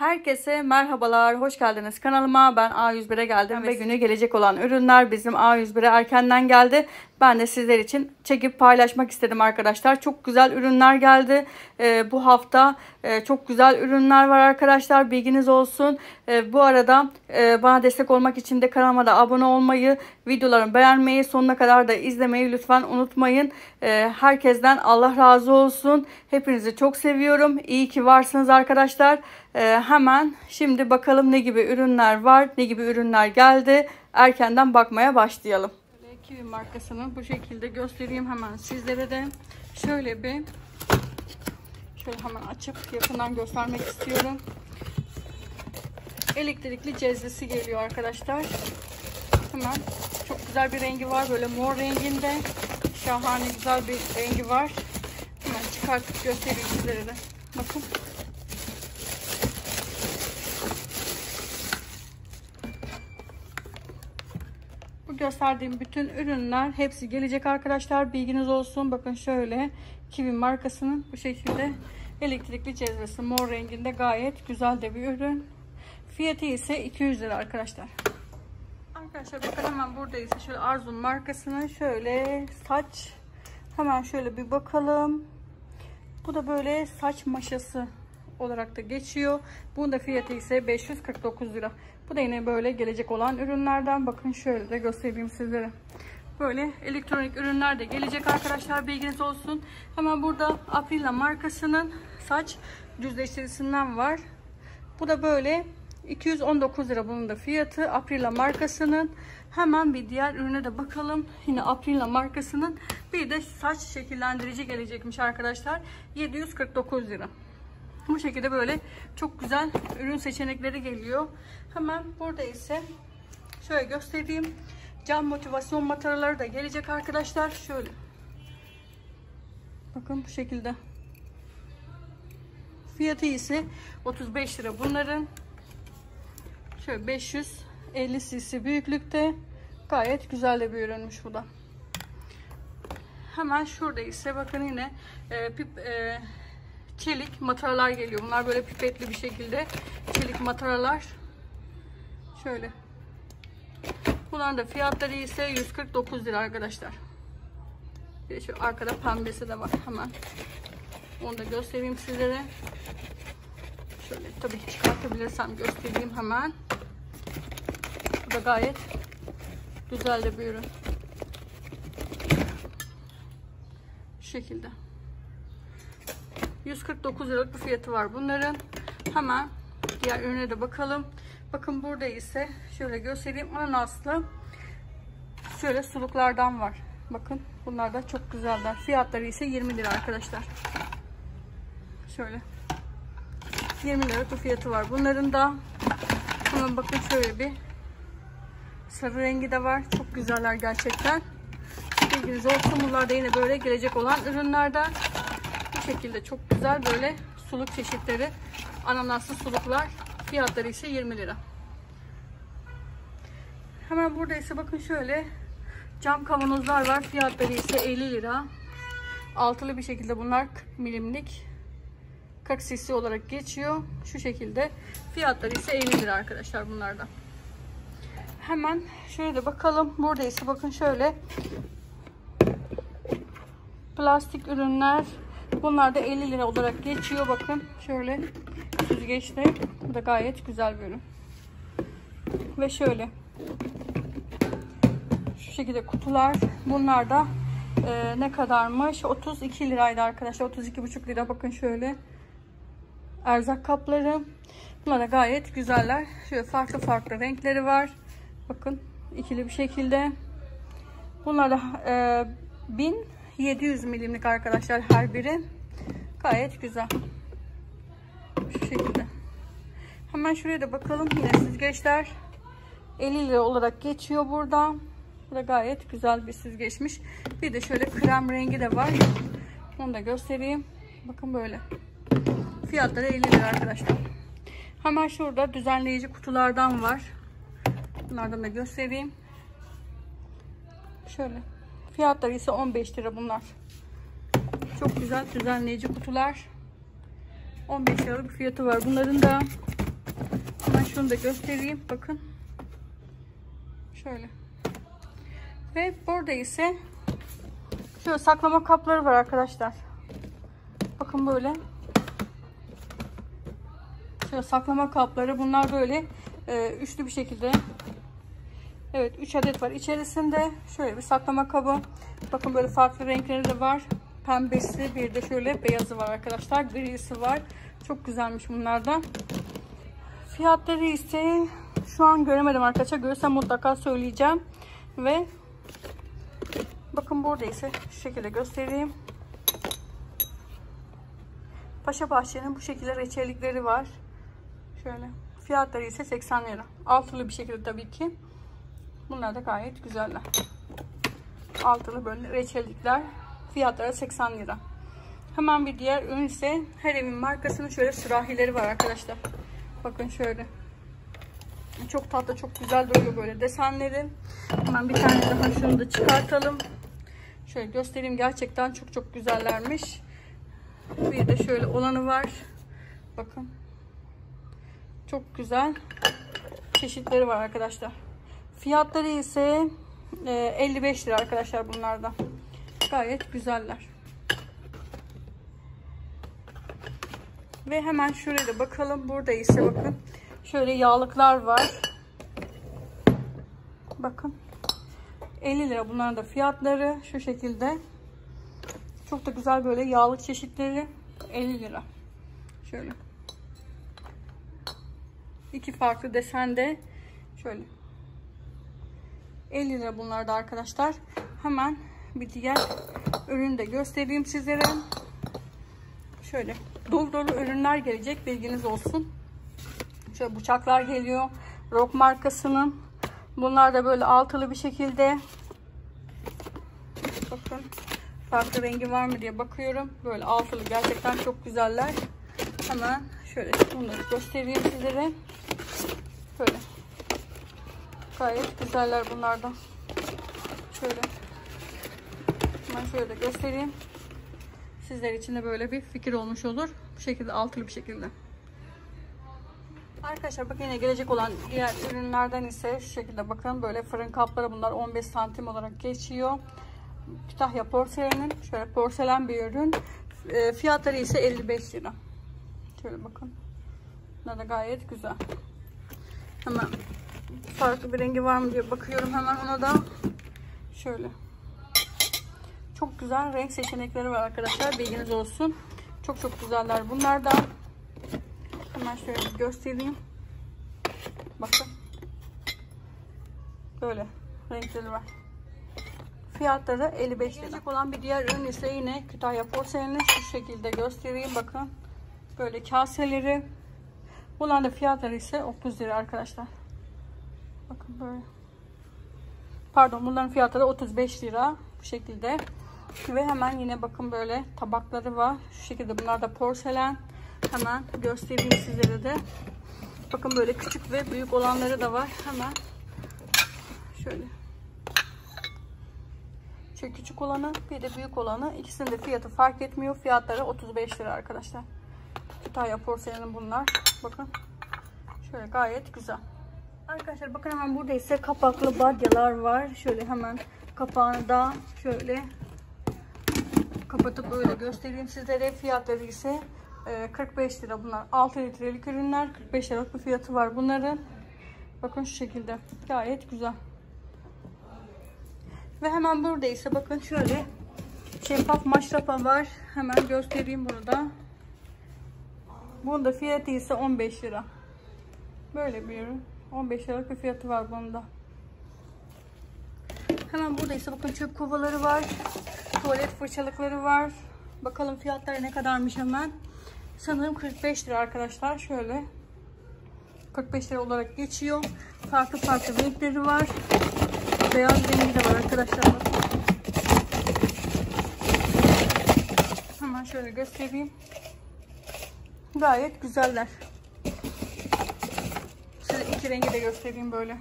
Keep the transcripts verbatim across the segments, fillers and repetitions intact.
Herkese merhabalar, hoş geldiniz kanalıma. Ben A yüz bir'e geldim ve günü gelecek olan ürünler bizim A yüz bir'e erkenden geldi. Ben de sizler için çekip paylaşmak istedim arkadaşlar. Çok güzel ürünler geldi. Ee, bu hafta e, çok güzel ürünler var arkadaşlar. Bilginiz olsun. Ee, bu arada e, bana destek olmak için de kanalıma da abone olmayı, videolarımı beğenmeyi, sonuna kadar da izlemeyi lütfen unutmayın. Ee, herkesten Allah razı olsun. Hepinizi çok seviyorum. İyi ki varsınız arkadaşlar. Ee, hemen şimdi bakalım ne gibi ürünler var, ne gibi ürünler geldi. Erkenden bakmaya başlayalım. Kiwi markasını bu şekilde göstereyim hemen sizlere de. Şöyle bir şöyle hemen açıp yakından göstermek istiyorum. Elektrikli cezvesi geliyor arkadaşlar. Hemen çok güzel bir rengi var, böyle mor renginde. Şahane güzel bir rengi var. Hemen çıkartıp göstereyim sizlere de. Bakın. Bu gösterdiğim bütün ürünler hepsi gelecek arkadaşlar. Bilginiz olsun. Bakın şöyle Kiwi markasının bu şekilde elektrikli cezvesi mor renginde, gayet güzel de bir ürün. Fiyatı ise iki yüz lira arkadaşlar. Arkadaşlar bakın hemen buradayız. Şöyle Arzum markasının şöyle saç, hemen şöyle bir bakalım. Bu da böyle saç maşası olarak da geçiyor. Bunun da fiyatı ise beş yüz kırk dokuz lira. Bu da yine böyle gelecek olan ürünlerden. Bakın şöyle de göstereyim sizlere. Böyle elektronik ürünler de gelecek arkadaşlar, bilginiz olsun. Hemen burada Aprila markasının saç düzleştiricisinden var. Bu da böyle iki yüz on dokuz lira bunun da fiyatı, Aprila markasının. Hemen bir diğer ürüne de bakalım. Yine Aprila markasının bir de saç şekillendirici gelecekmiş arkadaşlar. yedi yüz kırk dokuz lira. Bu şekilde böyle çok güzel ürün seçenekleri geliyor. Hemen burada ise şöyle göstereyim. Cam motivasyon mataraları da gelecek arkadaşlar. Şöyle. Bakın bu şekilde. Fiyatı ise otuz beş lira bunların. Şöyle beş yüz elli cc büyüklükte. Gayet güzel de bir ürünmüş bu da. Hemen şurada ise bakın yine e, pip, e, çelik mataralar geliyor. Bunlar böyle pipetli bir şekilde çelik mataralar. Şöyle. Bunların da fiyatları ise yüz kırk dokuz lira arkadaşlar. Bir de şu arkada pembesi de var. Hemen onu da göstereyim sizlere. Şöyle tabii çıkartabilirsem göstereyim hemen. Bu da gayet güzel de bir ürün. Şu şekilde. yüz kırk dokuz liralık bir fiyatı var bunların. Hemen diğer ürüne de bakalım. Bakın burada ise şöyle göstereyim, ananaslı şöyle suluklardan var. Bakın bunlar da çok güzeller. Fiyatları ise yirmi lira arkadaşlar. Şöyle yirmi lira bir fiyatı var bunların da. Hemen bakın şöyle bir sarı rengi de var. Çok güzeller gerçekten. Bilginiz olsun, bunlar da yine böyle gelecek olan ürünlerden. Bu şekilde çok güzel böyle suluk çeşitleri, ananaslı suluklar. Fiyatları ise yirmi lira. Hemen burada ise bakın şöyle cam kavanozlar var. Fiyatları ise elli lira. Altılı bir şekilde bunlar kırk milimlik, kırk cc olarak geçiyor. Şu şekilde. Fiyatları ise elli lira arkadaşlar bunlardan. Hemen şöyle de bakalım. Burada ise bakın şöyle plastik ürünler. Bunlar da elli lira olarak geçiyor. Bakın şöyle süzgeçte. Bu da gayet güzel bir ürün. Ve şöyle şu şekilde kutular. Bunlar da e, ne kadarmış? otuz iki liraydı arkadaşlar. otuz iki buçuk lira. Bakın şöyle erzak kapları. Bunlar da gayet güzeller. Şöyle farklı farklı renkleri var. Bakın ikili bir şekilde. Bunlar da e, bin yedi yüz milimlik arkadaşlar her biri. Gayet güzel. Şu şekilde. Hemen şuraya da bakalım. Yine süzgeçler elli lira olarak geçiyor burada. Bu da gayet güzel bir süzgeçmiş. Bir de şöyle krem rengi de var. Onu da göstereyim. Bakın böyle. Fiyatları elli lira arkadaşlar. Hemen şurada düzenleyici kutulardan var. Bunlardan da göstereyim. Şöyle. Fiyatları ise on beş lira bunlar. Çok güzel düzenleyici kutular. on beş liralık fiyatı var bunların da. Şunu da göstereyim. Bakın. Şöyle. Ve burada ise şöyle saklama kapları var arkadaşlar. Bakın böyle. Şöyle saklama kapları. Bunlar böyle e, üçlü bir şekilde. Evet, üç adet var içerisinde. Şöyle bir saklama kabı. Bakın böyle farklı renkleri de var. Pembesi, bir de şöyle beyazı var arkadaşlar. Grisi var. Çok güzelmiş bunlardan. Fiyatları ise şu an göremedim arkadaşlar. Görürsem mutlaka söyleyeceğim. Ve bakın burada ise şu şekilde göstereyim. Paşa Bahçe'nin bu şekilde reçellikleri var. Şöyle. Fiyatları ise seksen lira. Altılı bir şekilde tabii ki. Bunlar da gayet güzeller. Altılı böyle reçellikler. Fiyatları seksen lira. Hemen bir diğer ürün ise Her Evin markasının şöyle sürahileri var arkadaşlar. Bakın şöyle. Çok tatlı, çok güzel duruyor böyle desenleri. Hemen bir tane daha şunu da çıkartalım. Şöyle göstereyim. Gerçekten çok çok güzellermiş. Bir de şöyle olanı var. Bakın. Çok güzel çeşitleri var arkadaşlar. Fiyatları ise elli beş lira arkadaşlar bunlardan. Gayet güzeller. Ve hemen şuraya da bakalım. Burada ise bakın. Şöyle yağlıklar var. Bakın. elli lira bunların da fiyatları. Şu şekilde. Çok da güzel böyle yağlık çeşitleri. elli lira. Şöyle. İki farklı desende. Şöyle. elli lira bunlar da arkadaşlar. Hemen bir diğer ürünü de göstereyim sizlere. Şöyle dolu dolu ürünler gelecek, bilginiz olsun. Şöyle bıçaklar geliyor. Rock markasının. Bunlar da böyle altılı bir şekilde. Bakın. Farklı rengi var mı diye bakıyorum. Böyle altılı, gerçekten çok güzeller. Hemen şöyle bunları göstereyim sizlere. Böyle. Gayet güzeller bunlardan. Şöyle. Hemen şöyle de göstereyim. Sizler için de böyle bir fikir olmuş olur. Bu şekilde altılı bir şekilde. Arkadaşlar bakın yine gelecek olan diğer ürünlerden ise şu şekilde bakın. Böyle fırın kapları, bunlar on beş santim olarak geçiyor. Kütahya porselenin şöyle porselen bir ürün. E, fiyatları ise elli beş lira. Şöyle bakın. Bunlar da gayet güzel. Hemen farklı bir rengi var mı diye bakıyorum hemen ona da. Şöyle. Çok güzel renk seçenekleri var arkadaşlar. Bilginiz olsun. Çok çok güzeller bunlar da. Hemen şöyle bir göstereyim. Bakın. Böyle renkleri var. Fiyatları elli beş lira. Gelecek olan bir diğer ürün ise yine Kütahya porselenini şu şekilde göstereyim. Bakın. Böyle kaseleri. Bunların da fiyatları ise otuz lira arkadaşlar. Bakın böyle. Pardon, bunların fiyatları otuz beş lira. Bu şekilde. Ve hemen yine bakın böyle tabakları var. Şu şekilde bunlar da porselen. Hemen göstereyim sizlere de. Bakın böyle küçük ve büyük olanları da var. Hemen şöyle. Şu küçük olanı bir de büyük olanı. İkisinin de fiyatı fark etmiyor. Fiyatları otuz beş lira arkadaşlar. Kütahya porselenin bunlar. Bakın. Şöyle gayet güzel. Arkadaşlar bakın hemen burada ise kapaklı badyalar var. Şöyle hemen kapağını da şöyle kapatıp böyle göstereyim sizlere. Fiyatları ise kırk beş lira bunlar. altı litrelik ürünler. kırk beş liralık bir fiyatı var bunların. Bakın şu şekilde. Gayet güzel. Ve hemen burada ise bakın şöyle şeffaf maşrapa var. Hemen göstereyim bunu da. Bunun da fiyatı ise on beş lira. Böyle bir ürün. on beş liralık bir fiyatı var bunda. Hemen burada ise bakın çöp kovaları var. Tuvalet fırçalıkları var. Bakalım fiyatları ne kadarmış hemen. Sanırım kırk beş lira arkadaşlar. Şöyle. kırk beş lira olarak geçiyor. Farklı farklı renkleri var. Beyaz rengi de var arkadaşlar. Hemen şöyle göstereyim. Gayet güzeller. Size iki rengi de göstereyim böyle.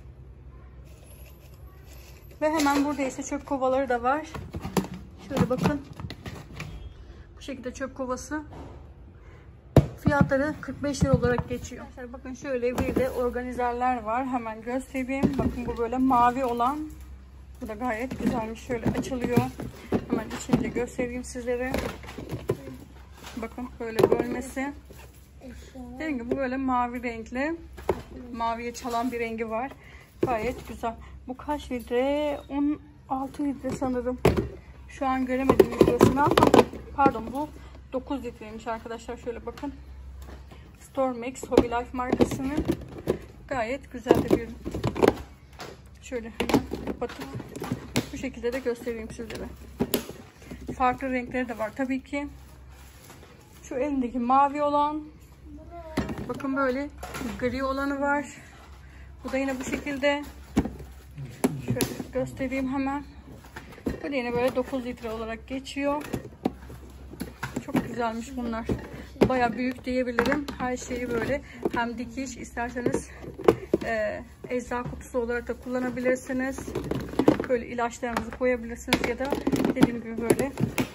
Ve hemen burada ise çöp kovaları da var. Şöyle bakın. Bu şekilde çöp kovası. Fiyatları kırk beş lira olarak geçiyor. Arkadaşlar bakın şöyle bir de organizerler var. Hemen göstereyim. Bakın bu böyle mavi olan. Bu da gayet güzelmiş. Şöyle açılıyor. Hemen içini de göstereyim sizlere. Bakın böyle bölmesi. Dediğim gibi bu böyle mavi renkli. Maviye çalan bir rengi var. Gayet güzel. Bu kaç litre? on altı litre sanırım. Şu an göremedim litrasını ama pardon, bu dokuz litreymiş arkadaşlar. Şöyle bakın. Stormix Hobby Life markasının gayet güzel bir ürün. Şöyle hemen kapatıp bu şekilde de göstereyim sizlere. Farklı renkleri de var tabii ki. Şu elindeki mavi olan, bakın böyle gri olanı var. Bu da yine bu şekilde. Şöyle göstereyim hemen. Bu da yine böyle dokuz litre olarak geçiyor. Çok güzelmiş bunlar. Baya büyük diyebilirim. Her şeyi böyle hem dikiş, isterseniz e, ecza kutusu olarak da kullanabilirsiniz. Böyle ilaçlarınızı koyabilirsiniz ya da dediğim gibi böyle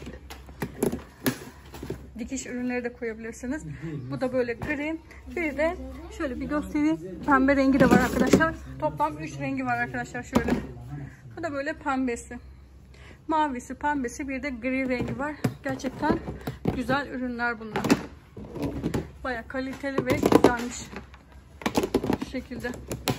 dikiş ürünleri de koyabilirsiniz. Bu da böyle gri. Bir de şöyle bir göstereyim. Pembe rengi de var arkadaşlar. Toplam üç rengi var arkadaşlar şöyle. Bu da böyle pembesi. Mavisi, pembesi, bir de gri rengi var. Gerçekten güzel ürünler bunlar. Baya kaliteli ve güzelmiş. Şu şekilde.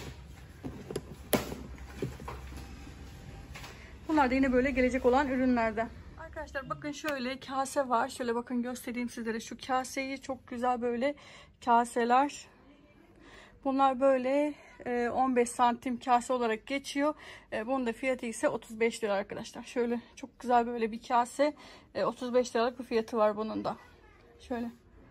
Bunlar da yine böyle gelecek olan ürünlerden. Arkadaşlar bakın şöyle kase var. Şöyle bakın göstereyim sizlere şu kaseyi. Çok güzel böyle kaseler. Bunlar böyle on beş santim kase olarak geçiyor. Bunun da fiyatı ise otuz beş lira arkadaşlar. Şöyle çok güzel böyle bir kase. otuz beş liralık bir fiyatı var bunun da. Şöyle.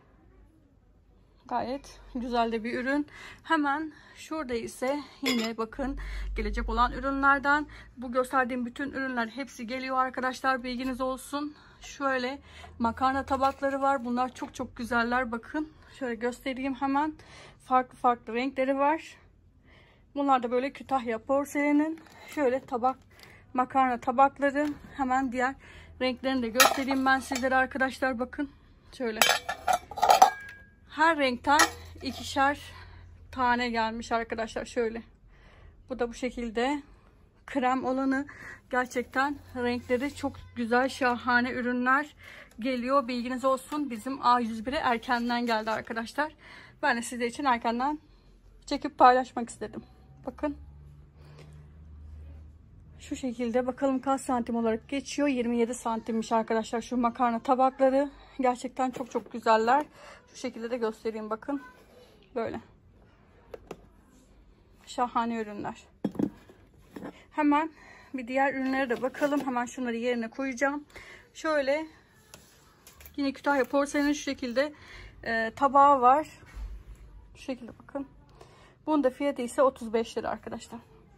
Gayet güzel de bir ürün. Hemen şurada ise yine bakın gelecek olan ürünlerden. Bu gösterdiğim bütün ürünler hepsi geliyor arkadaşlar. Bilginiz olsun. Şöyle makarna tabakları var. Bunlar çok çok güzeller. Bakın şöyle göstereyim hemen. Farklı farklı renkleri var. Bunlar da böyle Kütahya porselenin şöyle tabak, makarna tabakları. Hemen diğer renklerini de göstereyim ben sizlere arkadaşlar. Bakın şöyle. Her renkten ikişer tane gelmiş arkadaşlar şöyle. Bu da bu şekilde krem olanı. Gerçekten renkleri çok güzel, şahane ürünler geliyor. Bilginiz olsun. Bizim A yüz bire erkenden geldi arkadaşlar. Ben de sizler için erkenden çekip paylaşmak istedim. Bakın. Şu şekilde bakalım kaç santim olarak geçiyor. yirmi yedi santimmiş arkadaşlar şu makarna tabakları. Gerçekten çok çok güzeller. Şu şekilde de göstereyim bakın. Böyle. Şahane ürünler. Hemen bir diğer ürünlere de bakalım. Hemen şunları yerine koyacağım. Şöyle yine Kütahya porselenin şu şekilde e, tabağı var. Şu şekilde bakın. Bunun da fiyatı ise otuz beş lira arkadaşlar.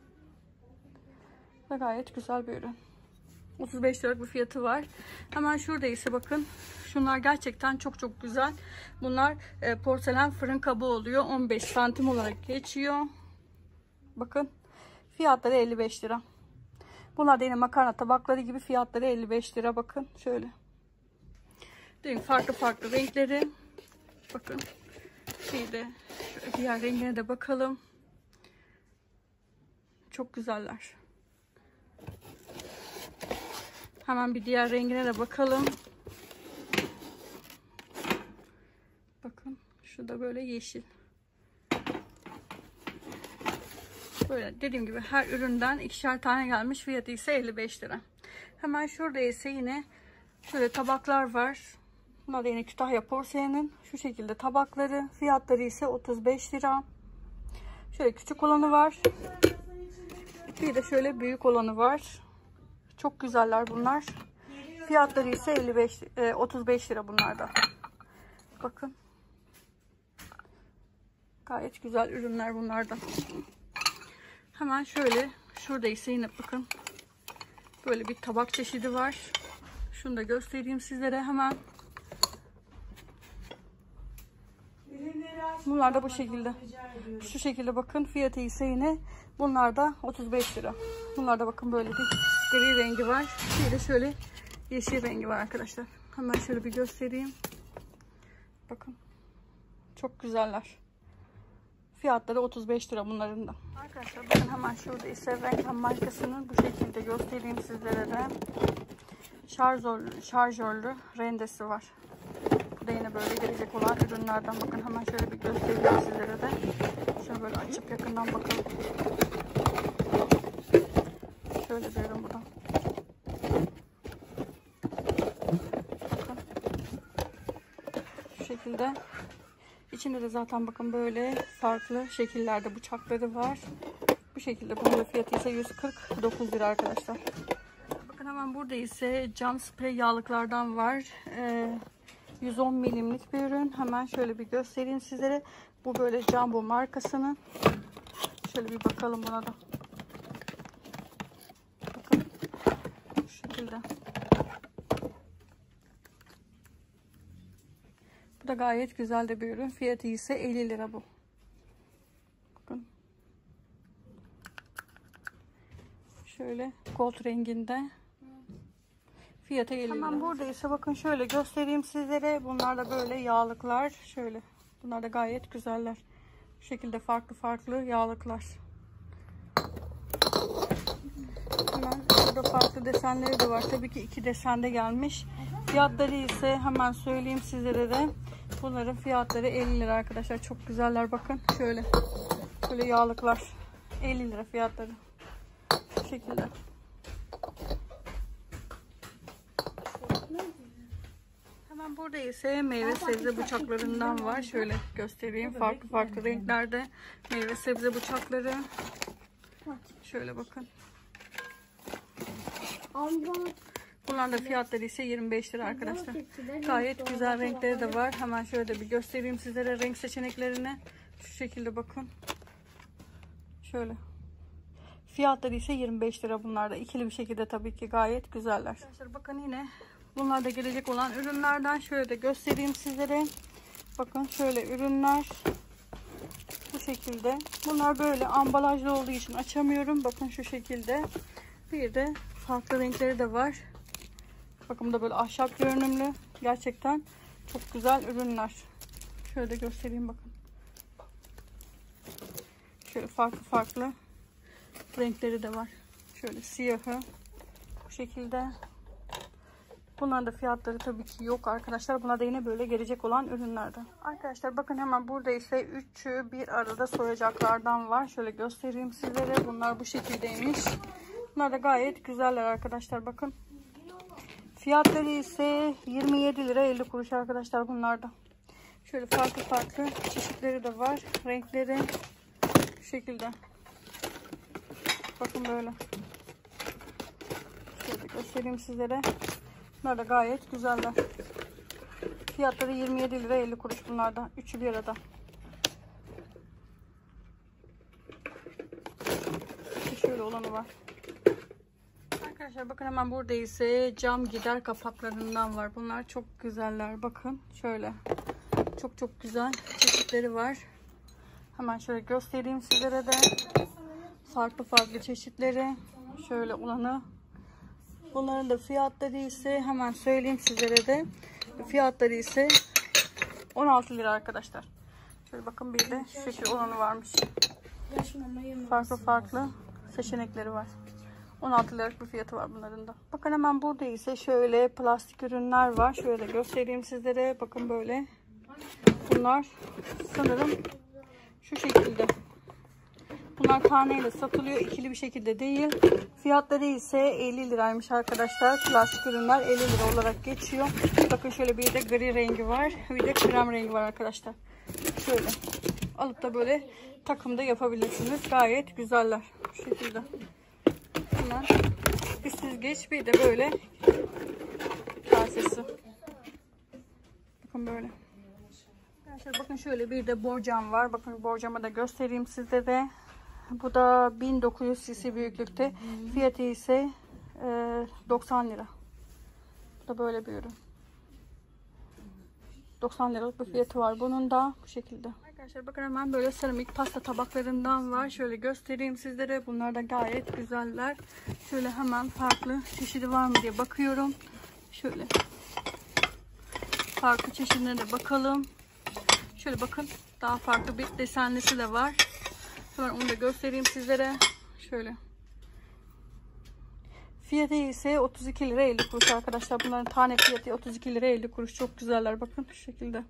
Ve gayet güzel bir ürün. otuz beş liralık bir fiyatı var. Hemen şurada ise bakın. Şunlar gerçekten çok çok güzel. Bunlar e, porselen fırın kabı oluyor. on beş santim olarak geçiyor. Bakın. Fiyatları elli beş lira. Bunlar da yine makarna tabakları gibi, fiyatları elli beş lira. Bakın şöyle. Değil mi? Farklı farklı renkleri. Bakın. Şeyde diğer rengine de bakalım. Çok güzeller. Hemen bir diğer rengine de bakalım. Bakın şu da böyle yeşil. Böyle dediğim gibi her üründen ikişer tane gelmiş. Fiyatı ise elli beş lira. Hemen şurada ise yine şöyle tabaklar var. Bunlar da yine Kütahya porselenin şu şekilde tabakları. Fiyatları ise otuz beş lira. Şöyle küçük olanı var. Bir de şöyle büyük olanı var. Çok güzeller bunlar. Fiyatları ise elli beş, otuz beş lira bunlarda. Bakın. Gayet güzel ürünler bunlardan. Hemen şöyle şurada ise yine bakın. Böyle bir tabak çeşidi var. Şunu da göstereyim sizlere hemen. Bunlar da bu şekilde. Şu şekilde bakın. Fiyatı ise yine bunlar da otuz beş lira. Bunlar da bakın böyle bir gri rengi var. Bir de şöyle yeşil rengi var arkadaşlar. Hemen şöyle bir göstereyim. Bakın. Çok güzeller. Fiyatları otuz beş lira bunların da. Arkadaşlar bakın hemen şurada ise Renk markasının bu şekilde göstereyim sizlere de. Şarjörlü, şarjörlü rendesi var. Bu da yine böyle gelecek olan ürünlerden. Bakın hemen şöyle bir göstereyim sizlere de. Şöyle böyle açıp yakından bakalım. Şöyle bir ürün bu da. Bakın. Şu şekilde. İçinde de zaten bakın böyle farklı şekillerde bıçakları var. Bu şekilde. Bunun da fiyatı ise yüz kırk dokuz lira arkadaşlar. Bakın hemen burada ise cam sprey yağlıklardan var. Ee, yüz on milimlik bir ürün. Hemen şöyle bir göstereyim sizlere. Bu böyle Jumbo markasının. Şöyle bir bakalım buna da. Bakın. Bu şekilde. Bu da gayet güzel de bir ürün. Fiyatı ise elli lira bu. Bakın. Şöyle gold renginde. Fiyatı elli lira. Hemen burada ise bakın şöyle göstereyim sizlere. Bunlar da böyle yağlıklar. Şöyle. Bunlar da gayet güzeller. Bu şekilde farklı farklı yağlıklar. Hemen burada farklı desenleri de var. Tabii ki iki desende gelmiş. Fiyatları ise hemen söyleyeyim sizlere de. Bunların fiyatları elli lira arkadaşlar. Çok güzeller bakın. Şöyle. Şöyle yağlıklar. elli lira fiyatları. Bu şekilde. Hemen burada ise meyve sebze bıçaklarından var. Şöyle göstereyim. Farklı farklı renklerde meyve sebze bıçakları. Şöyle bakın. Bunların da fiyatları ise yirmi beş lira arkadaşlar. Gayet güzel renkleri de var. Hemen şöyle de bir göstereyim sizlere renk seçeneklerini. Şu şekilde bakın. Şöyle. Fiyatları ise yirmi beş lira bunlar da. İkili bir şekilde tabii ki gayet güzeller. Arkadaşlar bakın yine bunlar da gelecek olan ürünlerden. Şöyle de göstereyim sizlere. Bakın şöyle ürünler. Bu şekilde. Bunlar böyle ambalajlı olduğu için açamıyorum. Bakın şu şekilde. Bir de farklı renkleri de var. Bakın bu da böyle ahşap görünümlü. Gerçekten çok güzel ürünler. Şöyle de göstereyim bakın. Şöyle farklı farklı renkleri de var. Şöyle siyahı. Bu şekilde. Bunların da fiyatları tabii ki yok arkadaşlar. Buna da yine böyle gelecek olan ürünlerden. Arkadaşlar bakın hemen burada ise üçü bir arada soyacaklardan var. Şöyle göstereyim sizlere. Bunlar bu şekildeymiş. Bunlar da gayet güzeller arkadaşlar. Bakın. Fiyatları ise yirmi yedi lira elli kuruş arkadaşlar bunlarda. Şöyle farklı farklı çeşitleri de var. Renkleri bu şekilde. Bakın böyle. Şöyle göstereyim sizlere. Bunlar da gayet güzeller. Fiyatları yirmi yedi lira elli kuruş bunlarda. Üçü bir arada. Şöyle olanı var. Arkadaşlar bakın hemen burada ise cam gider kapaklarından var. Bunlar çok güzeller. Bakın şöyle. Çok çok güzel çeşitleri var. Hemen şöyle göstereyim sizlere de. Farklı farklı çeşitleri. Şöyle olanı. Bunların da fiyatları ise hemen söyleyeyim sizlere de. Fiyatları ise on altı lira arkadaşlar. Şöyle bakın bir de şu şekil olanı varmış. Farklı farklı seçenekleri var. on altı liralık bir fiyatı var bunların da. Bakın hemen burada ise şöyle plastik ürünler var. Şöyle göstereyim sizlere. Bakın böyle. Bunlar sanırım şu şekilde. Bunlar taneyle satılıyor. İkili bir şekilde değil. Fiyatları ise elli liraymış arkadaşlar. Plastik ürünler elli lira olarak geçiyor. Bakın şöyle bir de gri rengi var. Bir de krem rengi var arkadaşlar. Şöyle. Alıp da böyle takımda yapabilirsiniz. Gayet güzeller. Bu şekilde. Hemen bir süzgeç bir de böyle kasesi. Bakın böyle. Arkadaşlar bakın şöyle bir de borcam var. Bakın borcamı da göstereyim sizlere. Bu da bin dokuz yüz cc büyüklükte. Fiyatı ise e, doksan lira. Bu da böyle bir ürün. doksan liralık bir fiyatı var. Bunun da bu şekilde. Arkadaşlar bakın hemen böyle seramik pasta tabaklarından var. Şöyle göstereyim sizlere. Bunlar da gayet güzeller. Şöyle hemen farklı çeşidi var mı diye bakıyorum. Şöyle. Farklı çeşidine de bakalım. Şöyle bakın, daha farklı bir desenlisi de var. Hemen onu da göstereyim sizlere. Şöyle. Fiyatı ise otuz iki lira elli kuruş arkadaşlar. Bunların tane fiyatı otuz iki lira elli kuruş. Çok güzeller, bakın şu şekilde.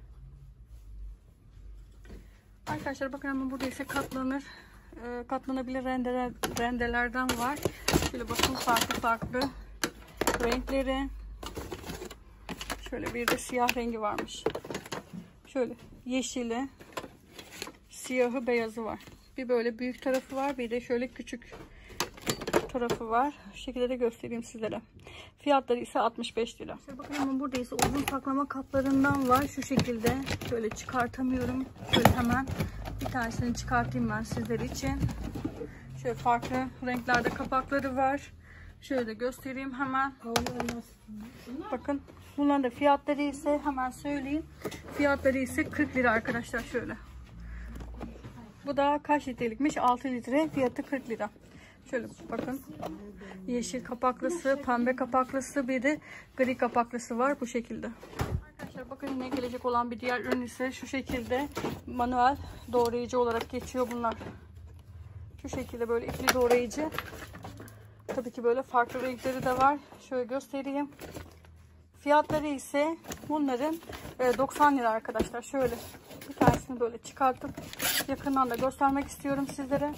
Arkadaşlar bakın, ama burada ise katlanır. E, katlanabilir rendeler, rendelerden var. Şöyle bakın, farklı farklı renkleri. Şöyle bir de siyah rengi varmış. Şöyle yeşili, siyahı, beyazı var. Bir böyle büyük tarafı var, bir de şöyle küçük tarafı var. Şu şekilde de göstereyim sizlere. Fiyatları ise altmış beş lira. Şöyle bakın, ama burada ise uzun saklama kaplarından var. Şu şekilde şöyle çıkartamıyorum. Şöyle hemen bir tanesini çıkartayım ben sizler için. Şöyle farklı renklerde kapakları var. Şöyle de göstereyim hemen. Bakın, bunların da fiyatları ise hemen söyleyeyim. Fiyatları ise kırk lira arkadaşlar, şöyle. Bu da kaç litrelikmiş? altı litre. Fiyatı kırk lira. Şöyle bakın. Yeşil kapaklısı, pembe kapaklısı, bir de gri kapaklısı var bu şekilde. Arkadaşlar bakın, yine gelecek olan bir diğer ürün ise şu şekilde manuel doğrayıcı olarak geçiyor bunlar. Şu şekilde böyle ipli doğrayıcı. Tabii ki böyle farklı renkleri de var. Şöyle göstereyim. Fiyatları ise bunların doksan lira arkadaşlar. Şöyle bir tanesini böyle çıkartıp yakından da göstermek istiyorum sizlere.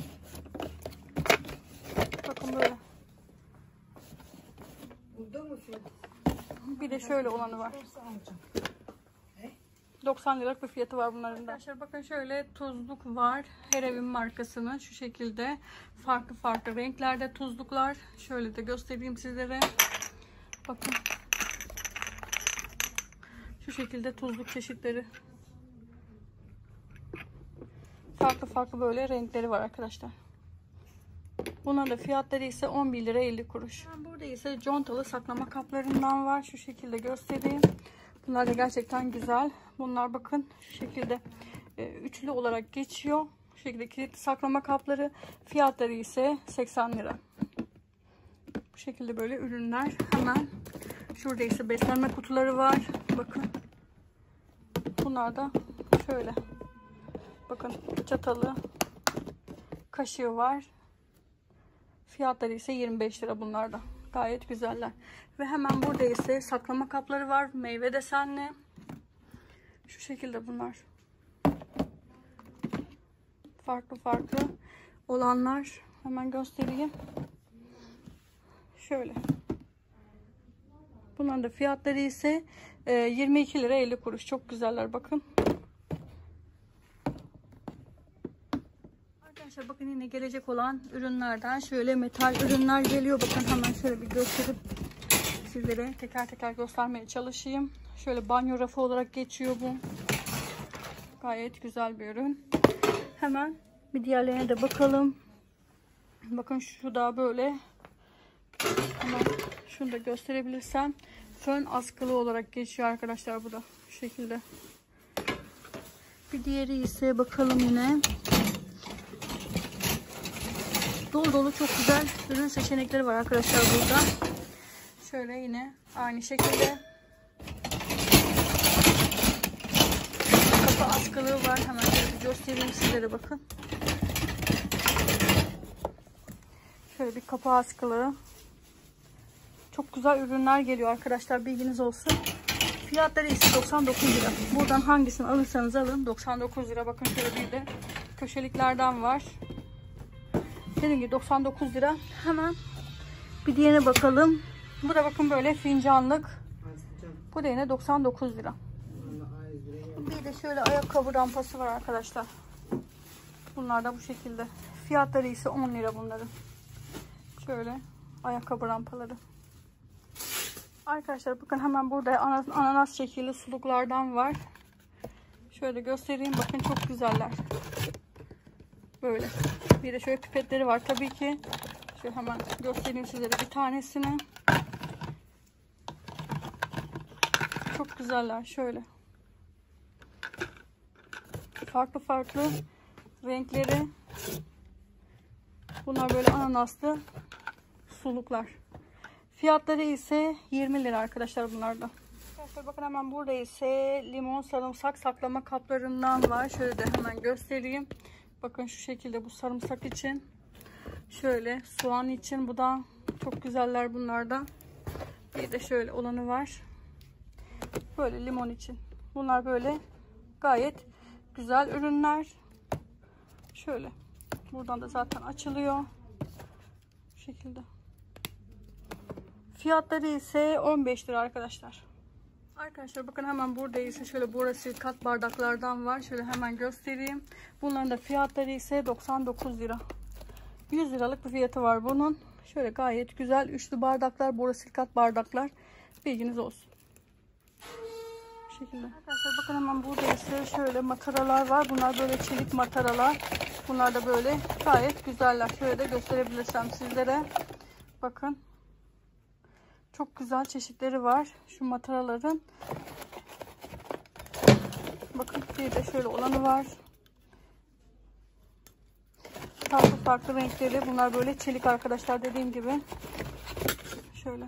Bakın böyle. Bir de şöyle olanı var. doksan liralık bir fiyatı var bunların da. Arkadaşlar bakın, şöyle tuzluk var. Her evin markasının şu şekilde farklı farklı renklerde tuzluklar. Şöyle de göstereyim sizlere. Bakın. Şu şekilde tuzluk çeşitleri. Farklı farklı böyle renkleri var arkadaşlar. Bunların da fiyatları ise on bir lira elli kuruş. Burada ise contalı saklama kaplarından var. Şu şekilde göstereyim. Bunlar da gerçekten güzel. Bunlar bakın şu şekilde e, üçlü olarak geçiyor. Bu şekilde kilitli saklama kapları. Fiyatları ise seksen lira. Bu şekilde böyle ürünler. Hemen şurada ise beslenme kutuları var. Bakın. Bunlar da şöyle. Bakın, çatalı, kaşığı var. Fiyatları ise yirmi beş lira bunlarda. Gayet güzeller. Ve hemen burada ise saklama kapları var. Meyve desenli. Şu şekilde bunlar. Farklı farklı olanlar. Hemen göstereyim. Şöyle. Bunların da fiyatları ise yirmi iki lira elli kuruş. Çok güzeller, bakın. Arkadaşlar bakın, yine gelecek olan ürünlerden şöyle metal ürünler geliyor. Bakın hemen şöyle bir gösterip sizlere teker teker göstermeye çalışayım. Şöyle banyo rafı olarak geçiyor bu. Gayet güzel bir ürün. Hemen bir diğerlerine de bakalım. Bakın şu da böyle. Hemen şunu da gösterebilirsem. Fön askılı olarak geçiyor arkadaşlar, bu da şu şekilde. Bir diğeri ise bakalım yine. Dolu dolu çok güzel ürün seçenekleri var arkadaşlar burada. Şöyle yine aynı şekilde. Kapı askılığı var. Hemen şöyle bir göstereyim sizlere, bakın. Şöyle bir kapı askılığı. Çok güzel ürünler geliyor arkadaşlar, bilginiz olsun. Fiyatları ise doksan dokuz lira. Buradan hangisini alırsanız alın, doksan dokuz lira. Bakın şöyle bir de köşeliklerden var. Dediğim gibi doksan dokuz lira. Hemen bir diğerine bakalım. Bu da bakın böyle fincanlık. Bu da yine doksan dokuz lira. Bir de şöyle ayakkabı rampası var arkadaşlar. Bunlar da bu şekilde. Fiyatları ise on lira bunların. Şöyle ayakkabı rampaları. Arkadaşlar bakın, hemen burada ananas şekilli suluklardan var. Şöyle göstereyim, bakın çok güzeller. Böyle. Bir de şöyle pipetleri var tabii ki. Şöyle hemen göstereyim sizlere bir tanesini. Çok güzeller. Şöyle. Farklı farklı renkleri. Bunlar böyle ananaslı suluklar. Fiyatları ise yirmi lira arkadaşlar bunlarda. Arkadaşlar bakın hemen burada ise limon sarımsak saklama kaplarından var. Şöyle de hemen göstereyim. Bakın şu şekilde bu sarımsak için. Şöyle soğan için bu da çok güzeller bunlardan. Bir de şöyle olanı var. Böyle limon için. Bunlar böyle gayet güzel ürünler. Şöyle. Buradan da zaten açılıyor. Bu şekilde. Fiyatları ise on beş lira arkadaşlar. Arkadaşlar bakın hemen burada ise şöyle borosilikat bardaklardan var. Şöyle hemen göstereyim. Bunların da fiyatları ise doksan dokuz lira. yüz liralık bir fiyatı var bunun. Şöyle gayet güzel üçlü bardaklar, borosilikat bardaklar. Bilginiz olsun. Bu şekilde. Arkadaşlar bakın hemen burada ise şöyle mataralar var. Bunlar böyle çelik mataralar. Bunlar da böyle gayet güzeller. Şöyle de gösterebilirsem sizlere. Bakın. Çok güzel çeşitleri var. Şu mataraların. Bakın bir de şöyle olanı var. Farklı farklı renkleri. Bunlar böyle çelik arkadaşlar dediğim gibi. Şöyle.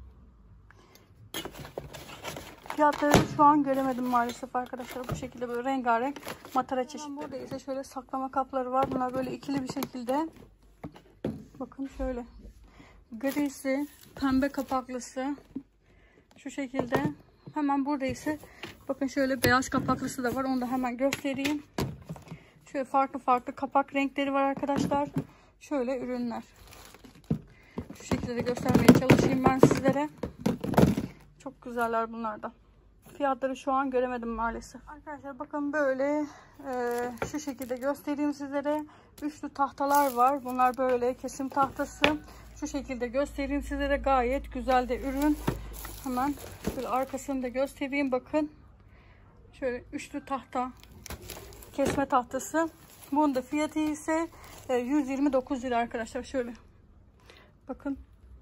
Fiyatları şu an göremedim maalesef arkadaşlar. Bu şekilde böyle rengarenk matara çeşitleri. Burada ise şöyle saklama kapları var. Bunlar böyle ikili bir şekilde. Bakın şöyle. Grisi, pembe kapaklısı. Şu şekilde. Hemen burada ise bakın şöyle beyaz kapaklısı da var. Onu da hemen göstereyim. Şöyle farklı farklı kapak renkleri var arkadaşlar. Şöyle ürünler. Şu şekilde de göstermeye çalışayım ben sizlere. Çok güzeller bunlar da. Fiyatları şu an göremedim maalesef. Arkadaşlar bakın böyle e, şu şekilde göstereyim sizlere. Üçlü tahtalar var. Bunlar böyle kesim tahtası. Şu şekilde göstereyim sizlere. Gayet güzel de ürün. Hemen şöyle arkasını da göstereyim. Bakın. Şöyle üçlü tahta. Kesme tahtası. Bunun da fiyatı ise yüz yirmi dokuz lira arkadaşlar. Şöyle. Bakın.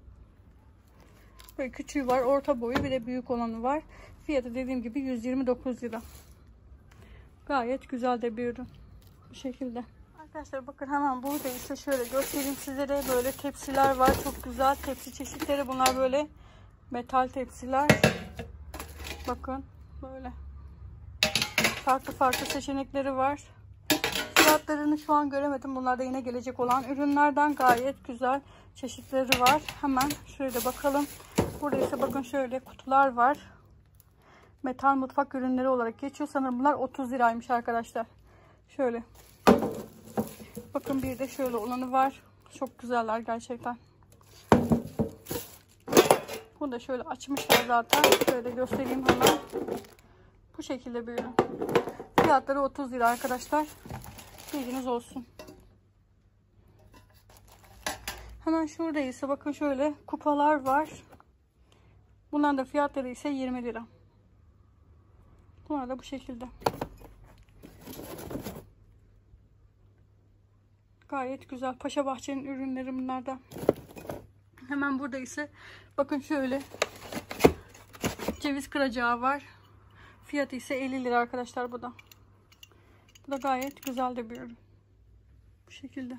Böyle küçüğü var. Orta boyu. Bir de büyük olanı var. Fiyatı dediğim gibi yüz yirmi dokuz lira. Gayet güzel de bir ürün. Bu şekilde. Arkadaşlar bakın hemen burada ise şöyle göstereyim sizlere. Böyle tepsiler var. Çok güzel tepsi çeşitleri. Bunlar böyle metal tepsiler. Bakın böyle. Farklı farklı seçenekleri var. Fiyatlarını şu an göremedim. Bunlar da yine gelecek olan ürünlerden. Gayet güzel çeşitleri var. Hemen şöyle bakalım. Burada ise bakın şöyle kutular var. Metal mutfak ürünleri olarak geçiyor. Sanırım bunlar otuz liraymış arkadaşlar. Şöyle. Bakın bir de şöyle olanı var. Çok güzeller gerçekten. Bunu da şöyle açmışlar zaten. Şöyle göstereyim hemen. Bu şekilde bir ürün. Fiyatları otuz lira arkadaşlar. Bilginiz olsun. Hemen şurada ise bakın şöyle kupalar var. Bunların da fiyatları ise yirmi lira. Bunlar da bu şekilde. Gayet güzel. Paşa Bahçe'nin ürünleri bunlar da. Hemen burada ise bakın şöyle ceviz kıracağı var. Fiyatı ise elli lira arkadaşlar bu da. Bu da gayet güzel de bir ürün. Bu şekilde.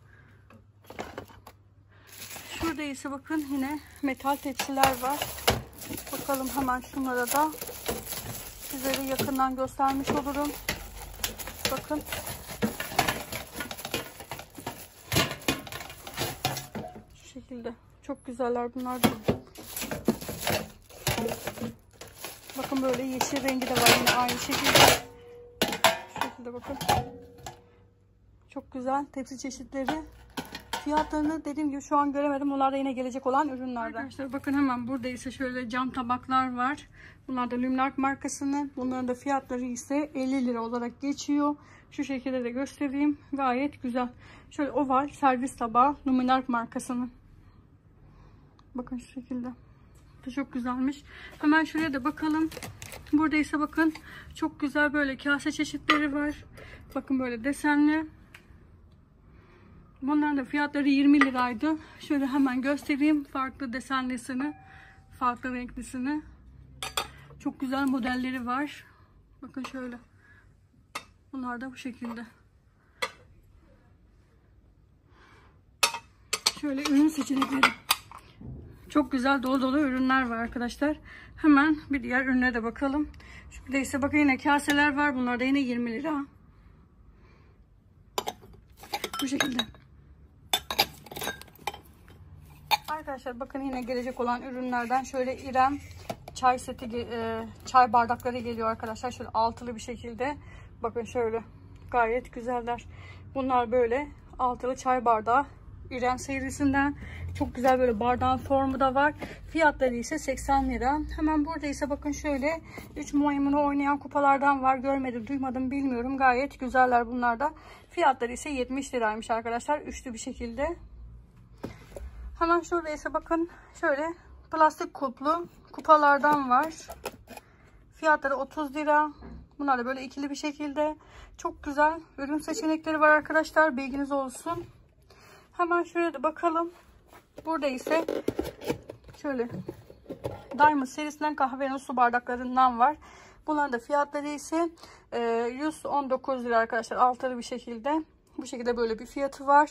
Şurada ise bakın yine metal tepsiler var. Bakalım hemen şunlara da sizlere yakından göstermiş olurum. Bakın. Şu şekilde. Çok güzeller bunlar da. Bakın böyle yeşil rengi de var yine aynı şekilde. Şu şekilde bakın. Çok güzel tepsi çeşitleri. Fiyatlarını dediğim gibi şu an göremedim. Bunlar da yine gelecek olan ürünlerden. Arkadaşlar bakın hemen burada ise şöyle cam tabaklar var. Bunlar da Luminark markasının. Bunların da fiyatları ise elli lira olarak geçiyor. Şu şekilde de göstereyim. Gayet güzel. Şöyle oval servis tabağı Luminark markasının. Bakın şu şekilde. Bu da çok güzelmiş. Hemen şuraya da bakalım. Burada ise bakın çok güzel böyle kase çeşitleri var. Bakın böyle desenli. Bunların da fiyatları yirmi liraydı. Şöyle hemen göstereyim farklı desenlisini, farklı renklisini. Çok güzel modelleri var. Bakın şöyle. Bunlar da bu şekilde. Şöyle ürün seçenekleri. Çok güzel dolu dolu ürünler var arkadaşlar. Hemen bir diğer ürüne de bakalım. Şurada ise bakın yine kaseler var. Bunlar da yine yirmi lira. Bu şekilde. Arkadaşlar bakın yine gelecek olan ürünlerden şöyle İrem çay seti, e, çay bardakları geliyor arkadaşlar. Şöyle altılı bir şekilde. Bakın şöyle gayet güzeller. Bunlar böyle altılı çay bardağı. İrem serisinden. Çok güzel böyle bardağın formu da var. Fiyatları ise seksen lira. Hemen burada ise bakın şöyle üç maymunu oynayan kupalardan var. Görmedim, duymadım, bilmiyorum. Gayet güzeller bunlar da. Fiyatları ise yetmiş liraymış arkadaşlar. Üçlü bir şekilde. Hemen şurada ise bakın şöyle plastik kulplu kupalardan var. Fiyatları otuz lira. Bunlar da böyle ikili bir şekilde. Çok güzel ürün seçenekleri var arkadaşlar. Bilginiz olsun. Hemen şöyle de bakalım. Burada ise şöyle Diamond serisinden kahverengi su bardaklarından var. Bunların da fiyatları ise yüz on dokuz lira arkadaşlar. Altılı bir şekilde. Bu şekilde böyle bir fiyatı var.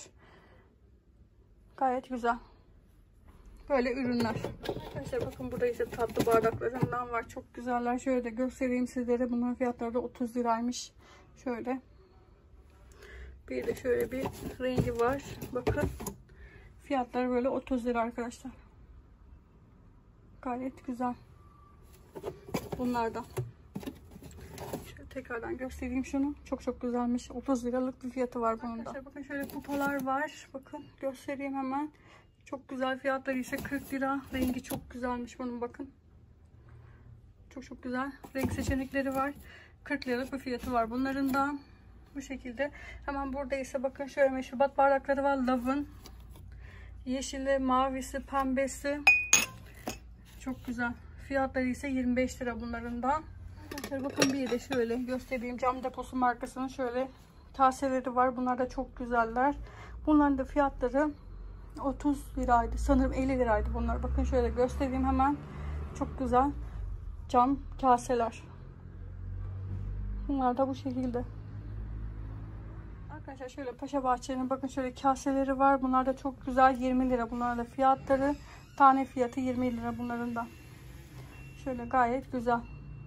Gayet güzel. Böyle ürünler. Arkadaşlar bakın burada ise tatlı bardaklarından var. Çok güzeller. Şöyle de göstereyim sizlere. Bunların fiyatları da otuz liraymış. Şöyle. Bir de şöyle bir rengi var. Bakın. Fiyatları böyle otuz lira arkadaşlar. Gayet güzel. Bunlardan. Şöyle tekrardan göstereyim şunu. Çok çok güzelmiş. otuz liralık bir fiyatı var bunun da. Arkadaşlar bakın şöyle kupalar var. Bakın göstereyim hemen. Çok güzel, fiyatları ise kırk lira. Rengi çok güzelmiş bunun, bakın. Çok çok güzel. Renk seçenekleri var. kırk liralık bir fiyatı var bunların da. Bu şekilde. Hemen burada ise bakın şöyle meşrubat bardakları var. Love'ın. Yeşili, mavisi, pembesi. Çok güzel. Fiyatları ise yirmi beş lira bunların da. Arkadaşlar bakın bir de şöyle göstereyim. Cam deposu markasının şöyle kaseleri var. Bunlar da çok güzeller. Bunların da fiyatları otuz liraydı. Sanırım elli liraydı bunlar. Bakın şöyle göstereyim hemen. Çok güzel cam kaseler. Bunlar da bu şekilde. Arkadaşlar şöyle Paşa Bahçe'nin bakın şöyle kaseleri var. Bunlar da çok güzel. yirmi lira bunların da fiyatları. Tane fiyatı yirmi lira bunların da. Şöyle gayet güzel.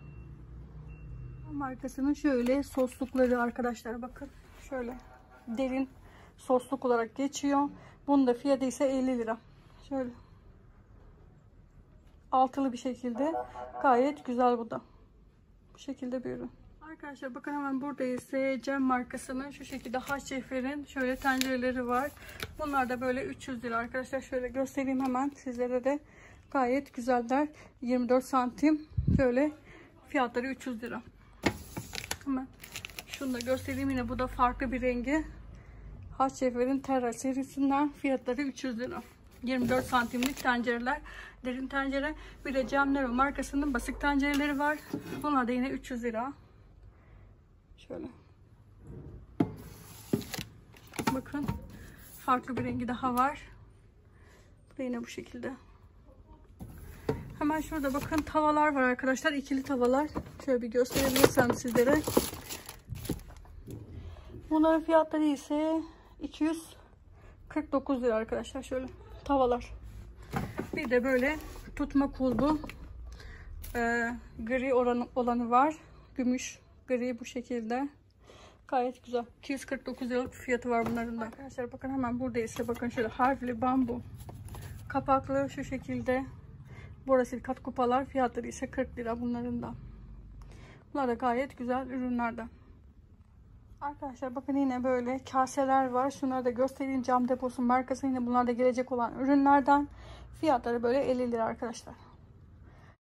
Markasının şöyle soslukları arkadaşlar bakın. Şöyle derin sosluk olarak geçiyor. Bunun da fiyatı ise elli lira. Şöyle. Altılı bir şekilde. Gayet güzel bu da. Bu şekilde bir ürün. Arkadaşlar bakın hemen burada ise Cem markasının şu şekilde Haşcefer'in şöyle tencereleri var. Bunlar da böyle üç yüz lira arkadaşlar. Şöyle göstereyim hemen sizlere de. Gayet güzeller. yirmi dört santim. Şöyle fiyatları üç yüz lira. Hemen şunu da göstereyim. Yine bu da farklı bir rengi. Haşcefer'in Terra serisinden fiyatları üç yüz lira. yirmi dört santimlik tencereler. Derin tencere. Bir de Cem Nero markasının basık tencereleri var. Bunlar da yine üç yüz lira. Şöyle. Bakın. Farklı bir rengi daha var. Bu da yine bu şekilde. Hemen şurada bakın tavalar var arkadaşlar. İkili tavalar. Şöyle bir gösterebilirsem sizlere. Bunların fiyatları ise iki yüz kırk dokuz lira arkadaşlar. Şöyle tavalar. Bir de böyle tutma kulbu. Ee, gri oranı, olanı var. Gümüş gri bu şekilde. Gayet güzel. iki yüz kırk dokuz liralık fiyatı var bunların da. Arkadaşlar bakın hemen burada ise bakın şöyle harfli bambu. Kapaklı şu şekilde. Borosilikat kupalar. Fiyatları ise kırk lira bunların da. Bunlar da gayet güzel ürünlerden. Arkadaşlar bakın yine böyle kaseler var. Şunları da göstereyim. Cam deposu markası, yine bunlar da gelecek olan ürünlerden. Fiyatları böyle elli lira arkadaşlar.